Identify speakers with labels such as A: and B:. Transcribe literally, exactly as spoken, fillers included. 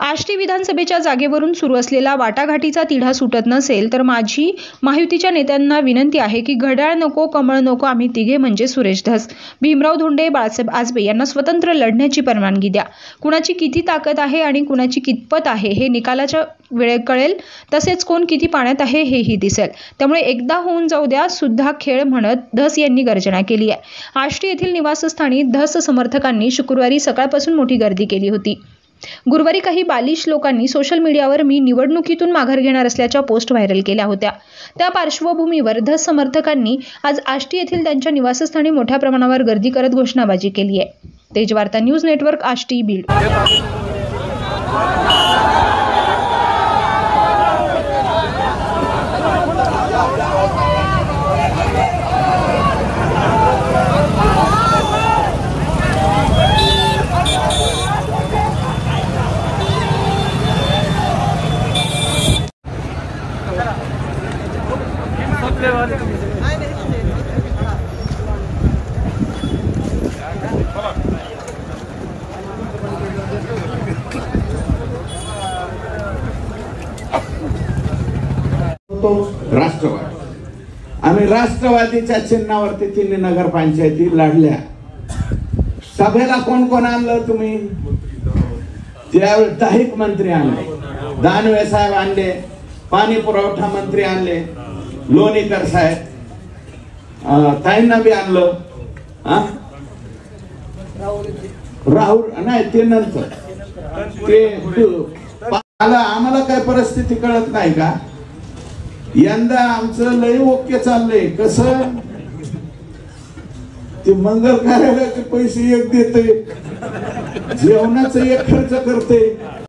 A: आष्टी विधानसभेच्या जागेवरून सुरू असलेला वाटाघाटीचा तिढा सुटत नसेल तर माझी महायुतीच्या नेत्यांना विनंती आहे की घड्याळ नको, कमळ नको, आम्ही तिघे म्हणजे सुरेश धस, भीमराव धोंडे, बाळासाहेब आजबे यांना स्वतंत्र लढण्याची परवानगी द्या। कुणाची किती ताकद आहे आणि कुणाची कितपत आहे हे निकालाच्या वेळेत कळेल, तसेच कोण किती पाण्यात आहे हेही दिसेल। त्यामुळे एकदा होऊन जाऊ द्या सुद्धा खेळ म्हणत धस यांनी गर्जना केली आहे। आष्टी येथील निवासस्थानी धस समर्थकांनी शुक्रवारी सकाळपासून मोठी गर्दी केली होती। गुरुवारी काही बालिश लोकांनी सोशल मीडियावर मी निवडणुकीतून माघार घेणार असल्याच्या पोस्ट व्हायरल केल्या होत्या। त्या पार्श्वभूमीवर धस समर्थकांनी आज आष्टी येथील त्यांच्या निवासस्थानी मोठ्या प्रमाणावर गर्दी करत घोषणाबाजी केली आहे। Tej Varta news network, Ashti, Beed.
B: राष्ट्रवादी आम्ही राष्ट्रवादीच्या चिन्हावरती तिन्ही नगरपंचायती लढल्या। सभेला कोण कोण आणलं तुम्ही? त्यावेळी दहिक मंत्री आणले, दानवे साहेब आणले, पाणी पुरवठा मंत्री आणले, लोणीकर साहेब, ताईंना बी आणलं, राहुल नाही ते नंतर ते आम्हाला काय परिस्थिती कळत नाही का? यंदा आमचं लय ओके चाललंय। कसं ते मंगल कार्यालयाचे पैसे एक देते, जेवणाचा एक खर्च करते,